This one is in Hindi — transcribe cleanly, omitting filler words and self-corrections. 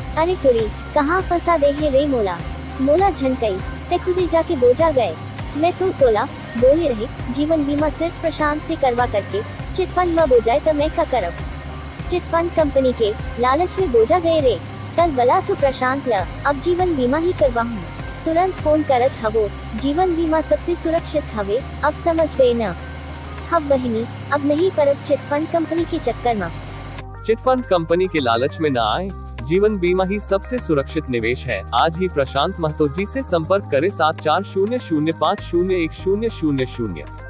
अरे कुड़ी, कहाँ फंसा दे है रे मोला। मोला झनकई, ते खुदे जाके बोझा गए। मैं तू तोला बोले रहे, जीवन बीमा सिर्फ प्रशांत से करवा करके चिटफंड में बोझाए तो मैं क्या करब। चिटफंड कंपनी के लालच में बोझा गए रे। कल बला तो प्रशांत ल, अब जीवन बीमा ही करवाऊं। तुरंत फोन करत हवो, जीवन बीमा सबसे सुरक्षित हवे, अब समझ गए न। हब बहिनी, अब नहीं परब चिटफंड कंपनी के चक्कर में। चिटफंड कंपनी के लालच में न आए, जीवन बीमा ही सबसे सुरक्षित निवेश है। आज ही प्रशांत महतो जी से संपर्क करें 740050101000।